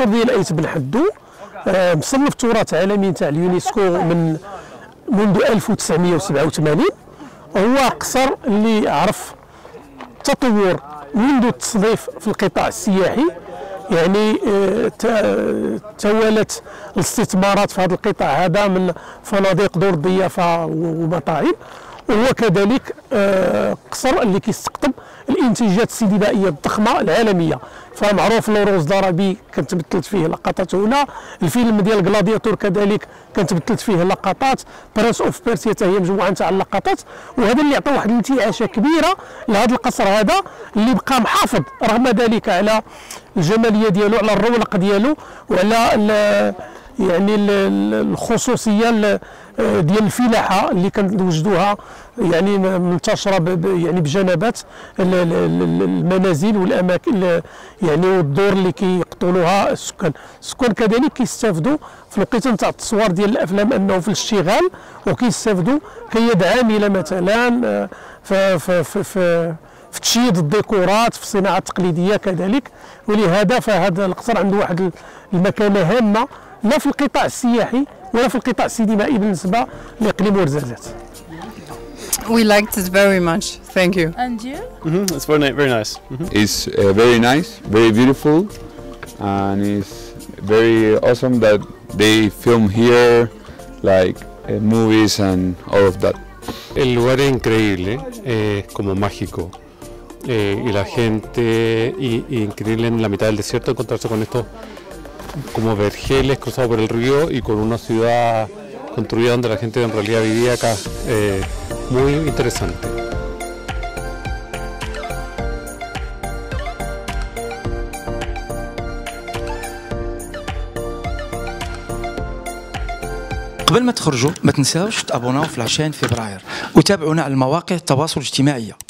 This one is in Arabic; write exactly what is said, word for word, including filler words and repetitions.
ديال ايت بن حدو آه مصنف تراث عالمي تاع اليونسكو من منذ ألف وتسعمائة وسبعة وثمانين. هو قصر اللي عرف تطور منذ التصنيف في القطاع السياحي، يعني آه توالت الاستثمارات في هذا القطاع هذا من فنادق دور الضيافه ومطاعم، وهو كذلك آه قصر اللي كيستقطب الانتاجات السينمائيه الضخمه العالميه. فمعروف لوروز ضربي كانت تمثلت فيه لقطات هنا، الفيلم ديال غلادياتور كذلك كانت تمثلت فيه لقطات، برنس اوف بيرسيا حتى هي مجموعه تاع اللقطات، وهذا اللي عطى واحد الانتعاشه كبيره لهذا القصر هذا اللي بقى محافظ رغم ذلك على الجماليه ديالو، على الرونق ديالو، وعلى يعني الخصوصيه ديال الفلاحه اللي كنوجدوها يعني منتشره يعني بجنبات المنازل والاماكن يعني والدور اللي كيقطنوها السكان. السكان كذلك كيستافدوا في الوقيته نتاع التصوير ديال الافلام انه في الاشتغال، وكيستافدوا كيد عامله مثلا في في في, في في تشييد الديكورات، في الصناعه التقليديه كذلك. ولهذا فهذا القصر عنده واحد المكانه هامه لا في القطاع السياحي ولا في القطاع السينمائي بالنسبه لاقليم ورزازات. We liked it very much. Thank you. And you? Mm-hmm. It's very, very nice. Mm-hmm. It's uh, very nice, very beautiful, and it's very awesome that they film here, like uh, movies and all of that. El lugar es increíble, es como mágico. Eh, y la gente, y, y increíble en la mitad del desierto encontrarse con estos como vergeles cruzados por el río y con una ciudad construida donde la gente en realidad vivía acá. Eh, muy interesante. قبل ما تخرجوا ما تنساوش تابوناو في العشرين فبراير وتابعونا على المواقع التواصل الاجتماعي.